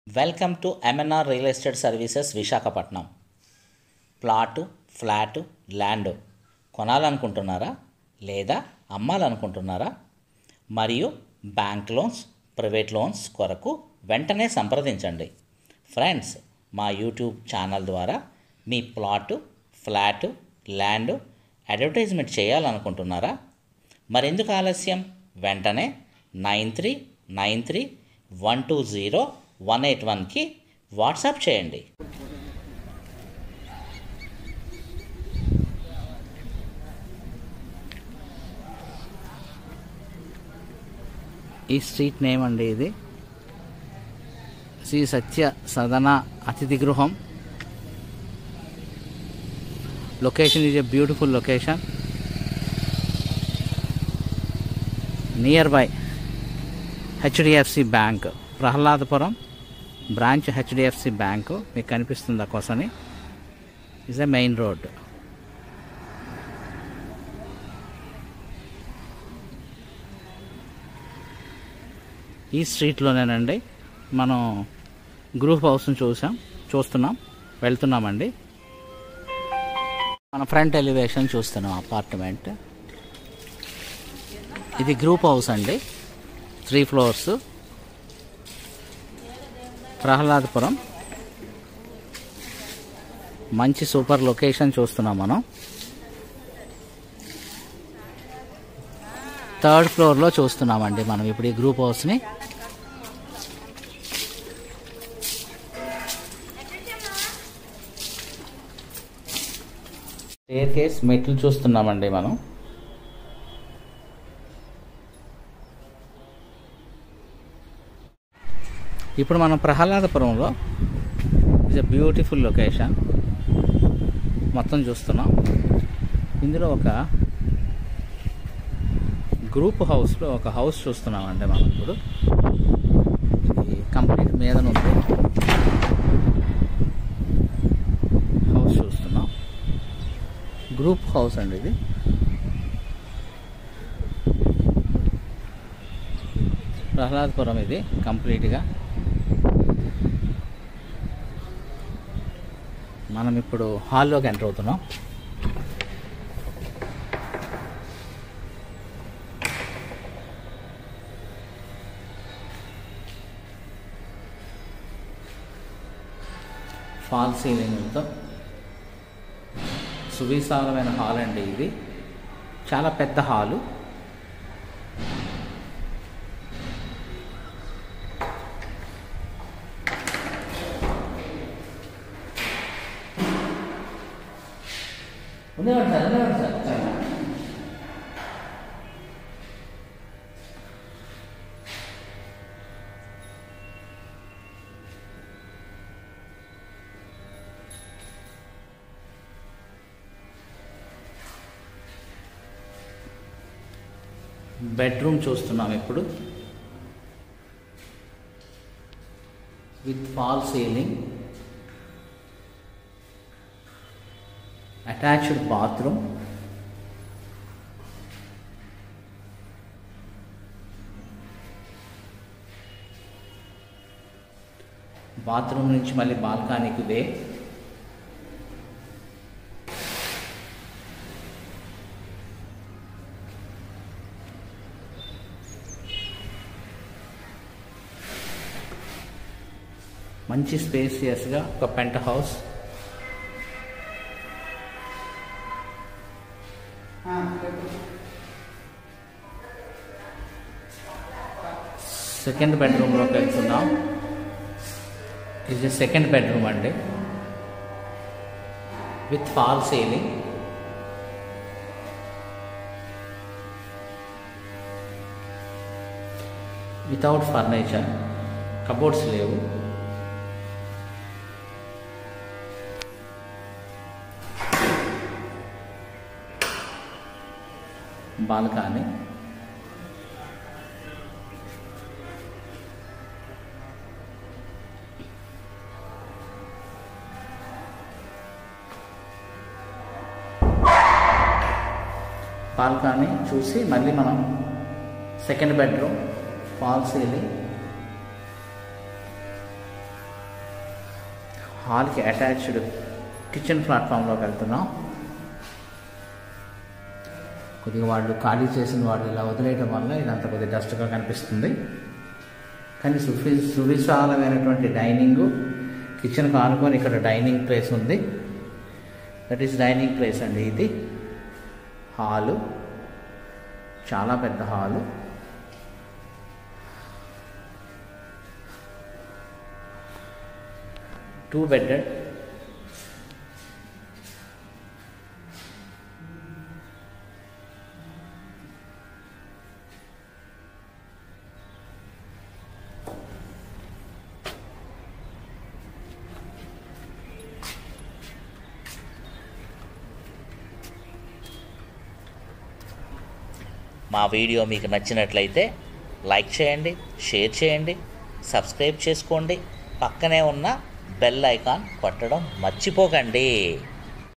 Welcome to MNR real estate services Visakhapatnam. Plot, flat, land కొనాలనుకుంటున్నారా లేదా అమ్మాలనుకుంటున్నారా? మరియు బ్యాంక్ లోన్స్, ప్రైవేట్ లోన్స్ కొరకు వెంటనే సంప్రదించండి. ఫ్రెండ్స్, మా యూట్యూబ్ ఛానల్ ద్వారా మీ ప్లాటు, ఫ్లాటు, ల్యాండ్ అడ్వర్టైజ్మెంట్ చేయాలనుకుంటున్నారా? మరెందుకు ఆలస్యం? వెంటనే 9393120181కి వాట్సాప్ చేయండి. ఈ స్ట్రీట్ నేమ్ అండి, ఇది శ్రీ సత్య సదన అతిథి గృహం. Location is a beautiful location. Near by HDFC bank, Prahladapuram branch HDFC bank మీకు కనిపిస్తుంది. కోసని ఇస్ ఎ మెయిన్ రోడ్. ఈ స్ట్రీట్లోనేనండి మనం గ్రూప్ హౌస్ని చూస్తున్నాం, వెళ్తున్నామండి. మన ఫ్రంట్ ఎలివేషన్ చూస్తున్నాం అపార్ట్మెంట్. ఇది గ్రూప్ హౌస్ అండి, 3 ఫ్లోర్స్, ప్రహ్లాదపురం. మంచి సూపర్ లొకేషన్ చూస్తున్నాం మనం. 3rd ఫ్లోర్లో చూస్తున్నామండి మనం ఇప్పుడు ఈ గ్రూప్ హౌస్ని. స్టేర్ కేస్ మెట్లు చూస్తున్నామండి మనం. ఇప్పుడు మనం ప్రహ్లాదపురంలో ఇస్ ఎ బ్యూటిఫుల్ లొకేషన్ మొత్తం చూస్తున్నాం. ఇందులో ఒక గ్రూప్ హౌస్లో ఒక హౌస్ చూస్తున్నామండి మనం. ఇప్పుడు ఇది కంప్లీట్ మీదనుంది హౌస్ చూస్తున్నాం. గ్రూప్ హౌస్ అండి ఇది. ప్రహ్లాదపురం ఇది కంప్లీట్గా. మనం ఇప్పుడు హాల్లోకి ఎంటర్ అవుతున్నాం. ఫాల్ సీలింగ్తో సువిశాలమైన హాల్ అండి ఇది. చాలా పెద్ద హాలు. బెడ్రూమ్ చూస్తున్నాం ఇప్పుడు, with fall ceiling, attached bathroom, bathroom నుంచి మళ్ళీ బాల్కనీకి వే. మంచి స్పేసియస్గా ఒక పెంట్ హౌస్. సెకండ్ బెడ్రూమ్లోకి వెళ్తున్నాం. ఇది సెకండ్ బెడ్రూమ్ అండి, with fall ceiling. Without furniture, cupboards లేవు. బాల్కనీ, బాల్కనీ చూసి మళ్ళీ మనం సెకండ్ బెడ్రూమ్, ఫాల్ సీలింగ్, హాల్కి అటాచ్డ్ కిచెన్ ప్లాట్ఫామ్లోకి వెళ్తున్నాం. కొద్దిగా వాళ్ళు ఖాళీ చేసిన వాళ్ళు ఇలా వదిలేయడం వల్ల ఇదంతా కొద్దిగా డస్ట్గా కనిపిస్తుంది. కానీ సువిశాలమైనటువంటి డైనింగు, కిచెన్కి ఆనుకొని ఇక్కడ డైనింగ్ ప్లేస్ ఉంది. దట్ ఈస్ డైనింగ్ ప్లేస్ అండి. ఇది హాలు, చాలా పెద్ద హాలు. Two bedded. మా వీడియో మీకు నచ్చినట్లయితే లైక్ చేయండి, షేర్ చేయండి, సబ్స్క్రైబ్ చేసుకోండి. పక్కనే ఉన్న బెల్ ఐకాన్ కొట్టడం మర్చిపోకండి.